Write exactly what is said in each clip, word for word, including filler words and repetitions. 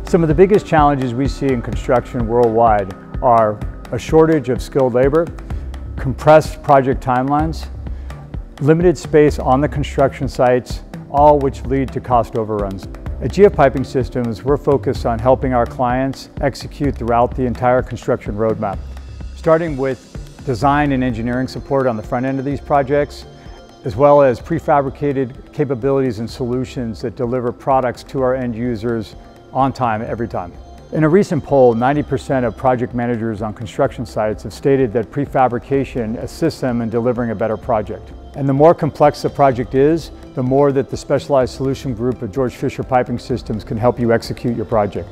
Some of the biggest challenges we see in construction worldwide are a shortage of skilled labor, compressed project timelines, limited space on the construction sites, all which lead to cost overruns. At G F Piping Systems, we're focused on helping our clients execute throughout the entire construction roadmap, starting with design and engineering support on the front end of these projects, as well as prefabricated capabilities and solutions that deliver products to our end users on time, every time. In a recent poll, ninety percent of project managers on construction sites have stated that prefabrication assists them in delivering a better project. And the more complex the project is, the more that the specialized solution group of George Fisher Piping Systems can help you execute your project.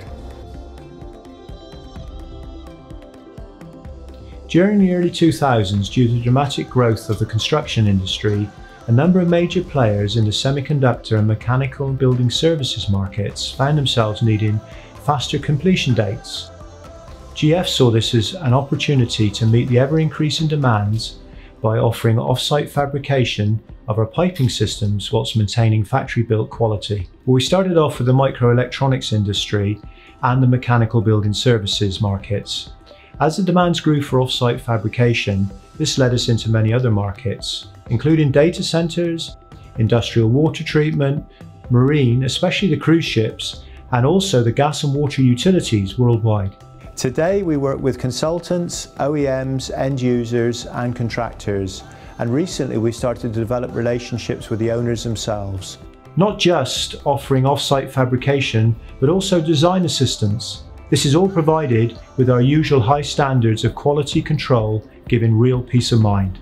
During the early two thousands, due to the dramatic growth of the construction industry, a number of major players in the semiconductor and mechanical and building services markets found themselves needing faster completion dates. G F saw this as an opportunity to meet the ever-increasing demands by offering off-site fabrication of our piping systems whilst maintaining factory-built quality. Well, we started off with the microelectronics industry and the mechanical building services markets. As the demands grew for off-site fabrication, this led us into many other markets, including data centers, industrial water treatment, marine, especially the cruise ships, and also the gas and water utilities worldwide. Today we work with consultants, O E Ms, end users and contractors, and recently we started to develop relationships with the owners themselves. Not just offering off-site fabrication, but also design assistance. This is all provided with our usual high standards of quality control, giving real peace of mind.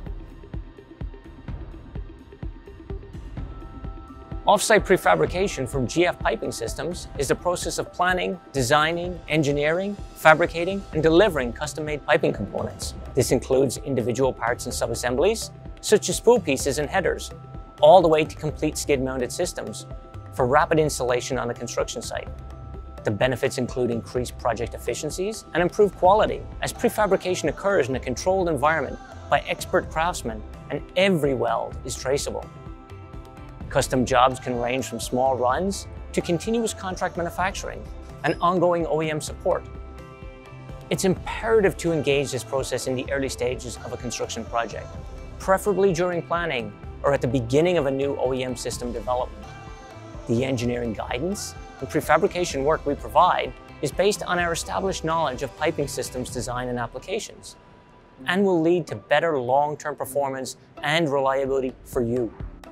Offsite prefabrication from G F Piping Systems is the process of planning, designing, engineering, fabricating, and delivering custom-made piping components. This includes individual parts and sub-assemblies, such as spool pieces and headers, all the way to complete skid-mounted systems for rapid installation on the construction site. The benefits include increased project efficiencies and improved quality, as prefabrication occurs in a controlled environment by expert craftsmen, and every weld is traceable. Custom jobs can range from small runs to continuous contract manufacturing and ongoing O E M support. It's imperative to engage this process in the early stages of a construction project, preferably during planning or at the beginning of a new O E M system development. The engineering guidance and prefabrication work we provide is based on our established knowledge of piping systems design and applications, and will lead to better long-term performance and reliability for you.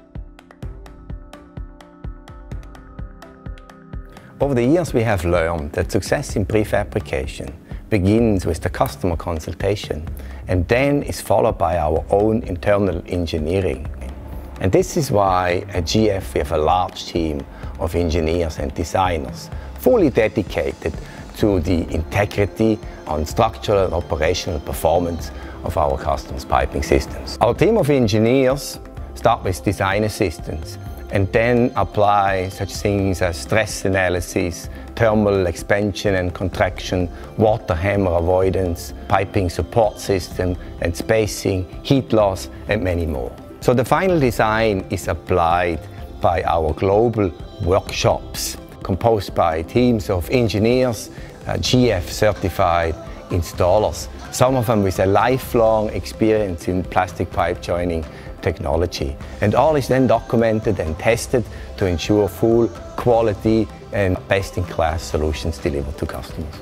Over the years we have learned that success in prefabrication begins with the customer consultation and then is followed by our own internal engineering. And this is why at G F we have a large team of engineers and designers, fully dedicated to the integrity and structural and operational performance of our customers' piping systems. Our team of engineers start with design assistance and then apply such things as stress analysis, thermal expansion and contraction, water hammer avoidance, piping support system and spacing, heat loss and many more. So the final design is applied by our global workshops, composed by teams of engineers, uh, G F certified installers, some of them with a lifelong experience in plastic pipe joining technology. And all is then documented and tested to ensure full quality and best-in-class solutions delivered to customers.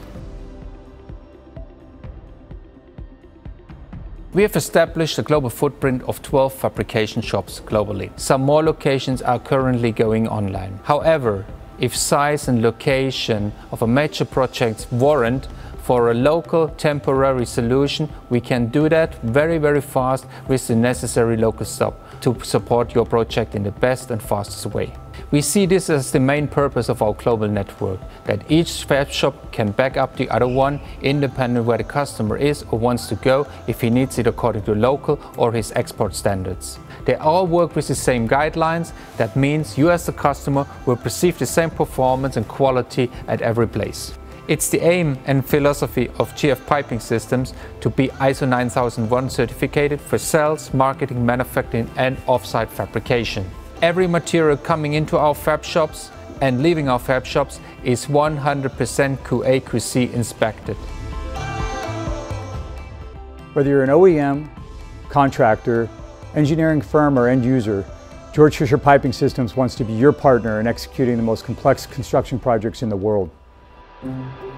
We have established a global footprint of twelve fabrication shops globally. Some more locations are currently going online. However, if size and location of a major project warrant for a local temporary solution, we can do that very, very fast with the necessary local staff to support your project in the best and fastest way. We see this as the main purpose of our global network, that each fab shop can back up the other one independent where the customer is or wants to go if he needs it according to local or his export standards. They all work with the same guidelines. That means you as the customer will perceive the same performance and quality at every place. It's the aim and philosophy of G F Piping Systems to be I S O nine thousand one certificated for sales, marketing, manufacturing and off-site fabrication. Every material coming into our fab shops and leaving our fab shops is one hundred percent Q A Q C inspected. Whether you're an O E M, contractor, engineering firm, or end user, Georg Fischer Piping Systems wants to be your partner in executing the most complex construction projects in the world.